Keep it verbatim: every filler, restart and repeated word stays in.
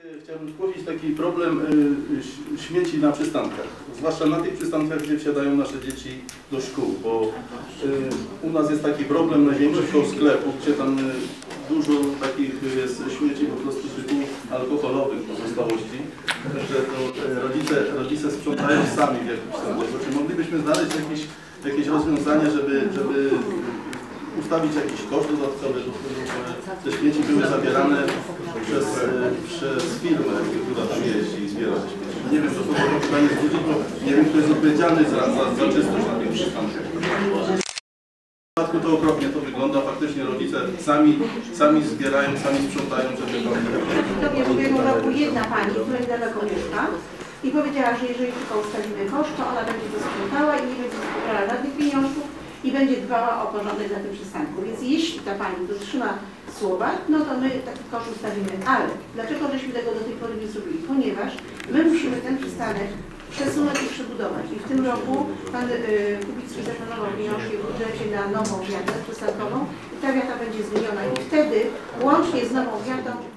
Chciałbym zgłosić taki problem y, śmieci na przystankach, zwłaszcza na tych przystankach, gdzie wsiadają nasze dzieci do szkół, bo y, u nas jest taki problem największy koło sklepu, gdzie tam y, dużo takich jest śmieci po prostu typu alkoholowych pozostałości, że to y, rodzice, rodzice sprzątają sami w jakimś tam. Czy moglibyśmy znaleźć jakieś, jakieś rozwiązanie, żeby, żeby ustawić jakiś koszt dodatkowy, żeby te śmieci były zabierane przez, przez firmę, która tam jeździ i zbiera te śmieci. Nie wiem, to są to pytanie zwrócić, bo nie wiem, kto jest odpowiedzialny za, za, za czystość na tych przystankach. W przypadku to okropnie to wygląda, faktycznie rodzice sami, sami zbierają, sami sprzątają, żeby to... W ubiegłym roku jedna pani, która niedaleko mieszka i powiedziała, że jeżeli tylko ustalimy koszt, to ona będzie to sprzątała i nie będzie zbierała żadnych pieniążków i będzie dbała o porządek na tym przystanku. Więc jeśli ta pani dotrzyma słowa, no to my taki koszt ustawimy. Ale dlaczego żeśmy tego do tej pory nie zrobili? Ponieważ my musimy ten przystanek przesunąć i przebudować. I w tym roku pan y, Kubicki zaplanował pieniążki w budżecie na nową wiatę przystankową i ta wiata będzie zmieniona. I wtedy łącznie z nową wiatą